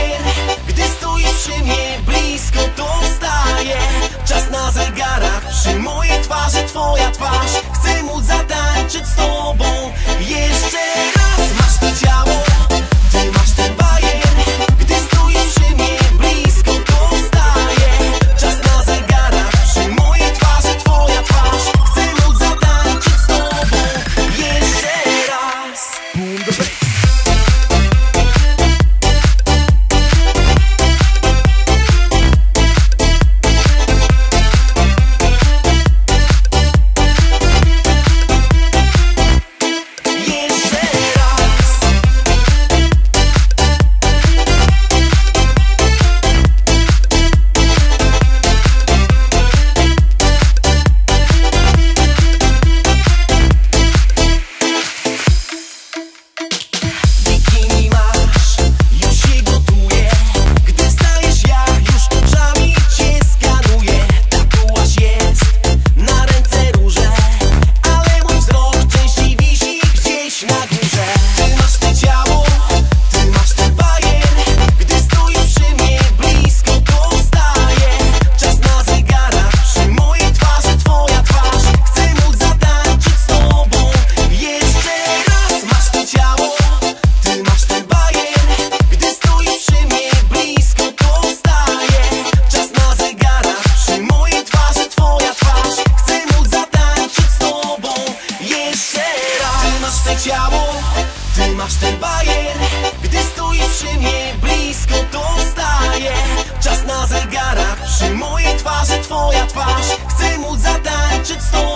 bajer. Gdy stoisz przy mnie blisko, to wstaje. Czas na zegarach, przy mojej twarzy twoja twarz. Chcę móc zatańczyć z tobą jeszcze raz. Masz to ciało, ty masz ten bajer. Gdy stoisz przy mnie blisko, to wstaje. Czas na zegarach, przy mojej twarzy twoja twarz. Chcę móc zatańczyć z tobą jeszcze raz. Boom the bass. Ciało, ty masz ten bajer. Gdy stoisz przy mnie blisko, to wstaje. Czas na zegarach, przy mojej twarzy twoja twarz. Chcę móc zatańczyć z tobą